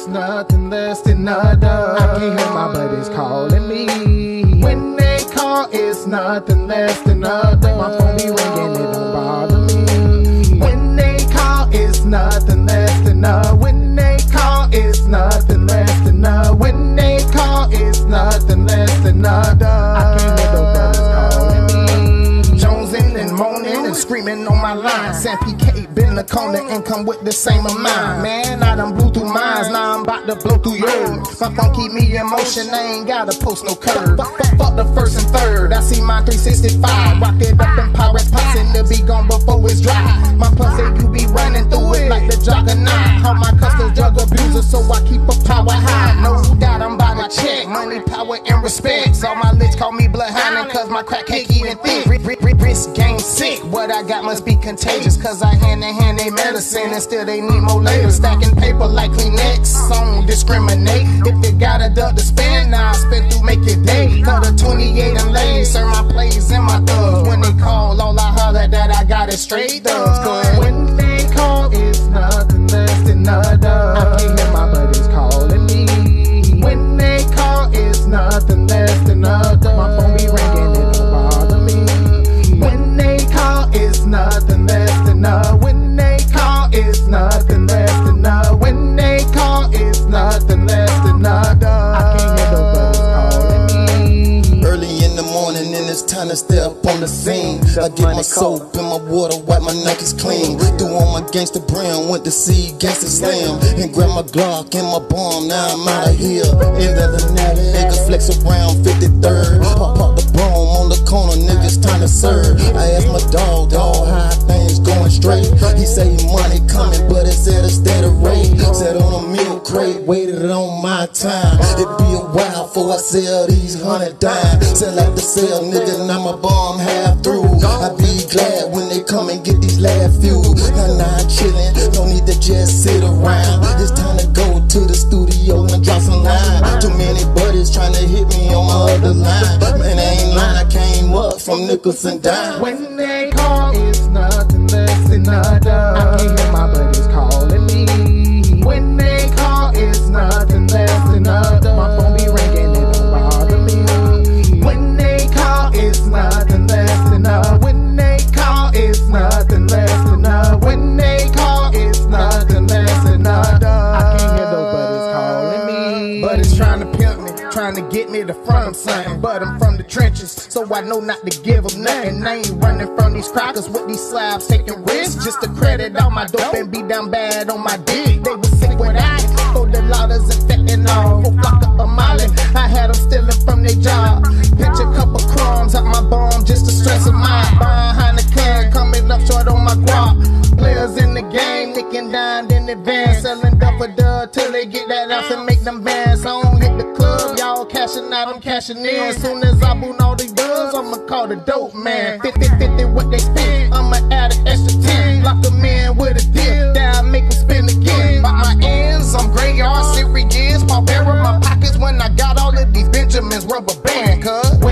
is nothing less than a dub. I can't hear my buddies calling me. When they call, it's nothing less than a dub. My phone be ringing, it don't bother me. When they call, it's nothing less than a. When they call, it's nothing less than a. When they call, it's nothing less than a dub. I can't hear those brothers calling me. Jonesing and moaning and screaming on my line. Sam PK been in the corner and come with the same amount. Man, I done blew through mines, now I'm about to blow through yours. My phone keep me in motion, I ain't gotta post no curve. Fuck the first and third, I see my 365. Rock it up in Pirates pots and it'll be gone before it's dry. My plus say you be running through it like the juggernaut. Call my customers drug abusers, so I keep a power high. No doubt I'm about to check, money, power, and respect. So my lips call me bloodhound cause my crack cake eating thick. Wrist game sick, what I got must be contagious. Cause I hand in hand they medicine and still they need more labor. Stacking paper like Kleenex, don't discriminate. If you got a duck to spend, now I spend through make it day. Cut a 28 and lay, serve my plays and my thugs. When they call, all I holler that I got is straight thugs. Cause when they call, it's nothing less than a dub. I can't hear my buddies calling me. When they call, it's nothing less than a dub. My phone be ringing, it don't bother me. When they call, it's nothing less than a. When they call, it's nothing less than a. When they call, it's nothing less than a dub. I can't hear those brothers calling me. Early in the morning and it's time to step on the scene. I get my soap and my water, wipe my Nikes clean. Do on my gangster brand, went to see Gangsta Slam. And grab my Glock and my bomb, now I'm out of here. In the nigga flex around 53rd. Pop the broom on the corner, niggas time to serve. I asked my dog, how things going straight. He say money coming, but it's at a steady rate. Sat on a milk crate, waited on my time. It be a while before I sell these 100 dimes. Sell out the sale, nigga, now my bomb half through. I be glad when they come and get these last few. Now I'm chillin', don't need to just sit around. It's time to go to the studio and drop some line. Too many buddies trying to hit me on my other line. Man, I ain't lying, I came up from nickels and dimes. When they call, it's nothing less than a dub. I can't hear my buddies calling me. When they call, it's nothing less than a dub. My phone be ringing, it don't bother me. When they call, it's nothing less than a. When they call, it's nothing less than a. When they call, it's nothing less than a dub. I can't hear those buddies calling me. Buddies trying to pimp me, trying to get me to front of something. But I'm from the trenches, so I know not to give them nothing. I ain't running from these crackers with these slabs taking risks. Just to credit all my dope and be down bad on my dick. They was sick without it, for the lauders and fetting all. For flock up a molly, I had them stealing from their job. Pinch a couple crumbs out my bomb just to stress them out. Behind the can, coming up short on my guap. Players in the game, nicking down in advance. Selling duff for dub till they get that ounce and make them bands. I don't hit the club, y'all cashing out, I'm cashing in. As soon as I boot all these dubs, I'ma call the dope man. 50-50 what they spend, I'ma add an extra 10. Lock them in with a dip, down make them spin again. By my ends, I'm graveyard, serious, Barbera my pockets when I got all of these Benjamins rubber band, cuz.